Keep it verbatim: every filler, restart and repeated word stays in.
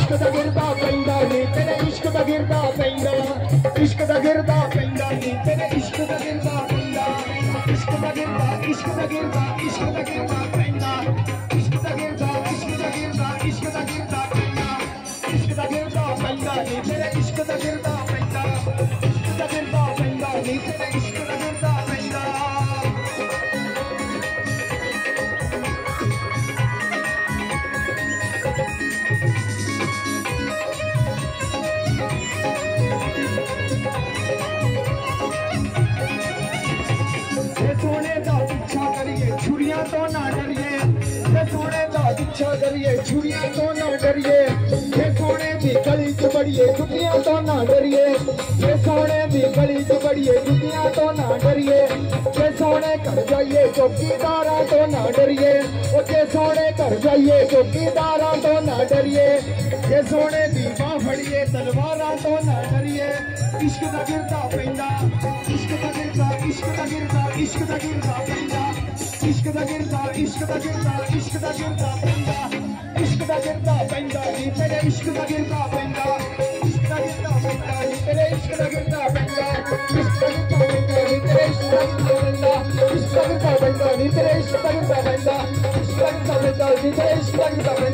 इश्क दा गिरदा पैंदा नी तेरे इश्क दा गिरदा पैंदा इश्क दा गिरदा पैंदा नी तेरे इश्क दा गिरदा पैंदा इश्क दा गिरदा इश्क दा गिरदा इश्क दा गिरदा पैंदा इश्क दा गिरदा इश्क दा गिरदा इश्क दा गिरदा पैंदा इश्क दा गिरदा पैंदा नी तेरे इश्क दा गिरदा पैंदा इश्क दा गिरदा पैंदा नी तेरे इश्क दा गिरदा पैंदा सोने का पीछा करिए छुरियां तो ना डरिए सोने का पीछा करिए छुरियां तो ना डरिए ये सोने की गली च बड़िए जुतियां तो ना डरिए ये सोने की गली च बड़िए जुतियां तो ना डरिए ये सोने कर जाइए चौकीदारा तो ना डरिए ये सोने कर जाइए चौकीदारा तो ना डरिए ये सोने की बाह फड़िए तलवारा तो ना डरिए इश्क दा गिरदा पैंदा इश्क दा गिरदा इश्क दा गिरदा इश्क दा गिरदा पैंदा इश्क दा गिरदा इश्क दा गिरदा इश्क दा गिरदा पैंदा इश्क दा गिरदा पैंदा नी तेरे इश्क दा गिरदा पैंदा इश्क दा गिरदा पैंदा नी तेरे इश्क दा गिरदा पैंदा इश्क दा गिरदा पैंदा नी तेरे इश्क दा गिरदा पैंदा इश्क दा गिरदा पैंदा नी तेरे इश्क दा गिरदा पैंदा इश्क दा गिरदा पैंदा नी तेरे इश्क दा गिरदा पैंदा